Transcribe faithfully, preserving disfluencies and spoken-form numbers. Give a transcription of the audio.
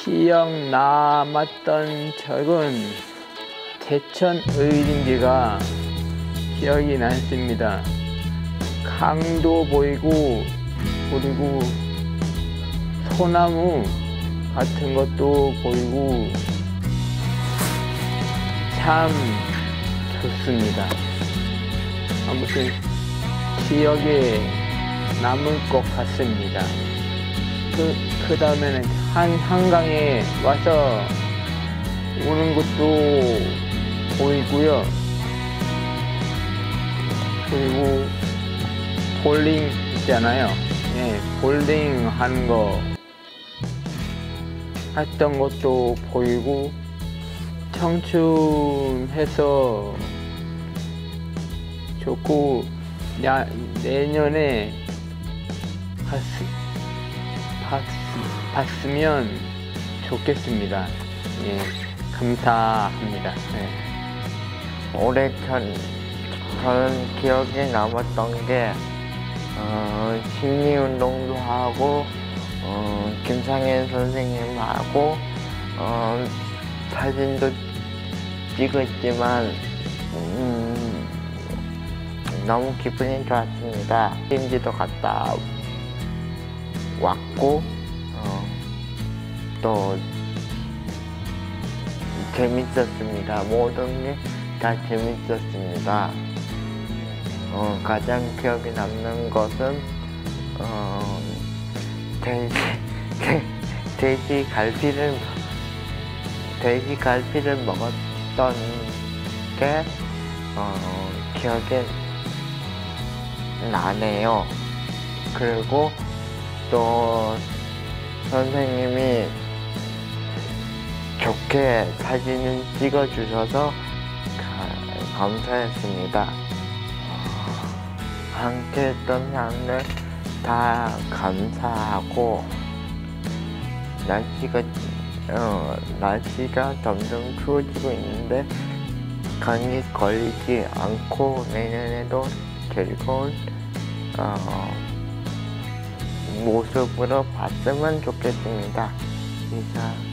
기억 남았던 적은 제천 의림지가 기억이 남습니다. 강도 보이고 그리고 소나무 같은 것도 보이고 참 좋습니다. 아무튼 기억에 남을 것 같습니다. 그, 그 다음에는 한, 한강에 와서 오는 것도 보이고요. 그리고 볼링 있잖아요. 예, 볼링 하는 거 했던 것도 보이고 청춘해서 좋고 야, 내년에 봤, 봤, 봤으면 좋겠습니다. 예, 감사합니다. 예. 올해 전, 저는 기억에 남았던 게 어, 심리운동도 하고 어, 김상현 선생님하고 어, 사진도 찍었지만 음, 너무 기분이 좋았습니다. 임지도 갔다 왔고 어, 또 재밌었습니다. 모든 게 다 재밌었습니다. 어, 가장 기억에 남는 것은 어, 돼지, 돼지 갈비를 돼지 갈비를 먹었던 게 어, 기억에 나네요. 그리고 또 선생님이 좋게 사진을 찍어주셔서 감사했습니다. 함께 했던 사람들 다 감사하고 날씨가 어, 날씨가 점점 추워지고 있는데 감기 걸리지 않고 내년에도 즐거운 어, 모습으로 봤으면 좋겠습니다. 이상